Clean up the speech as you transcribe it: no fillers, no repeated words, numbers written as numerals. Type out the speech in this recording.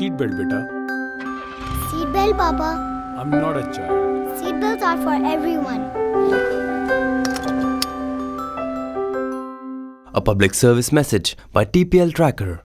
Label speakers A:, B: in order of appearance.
A: seatbelt, beta.
B: Seatbelt, Papa.
A: I'm not a child.
B: Seatbelts are for everyone.
C: A public service message by TPL Trakker.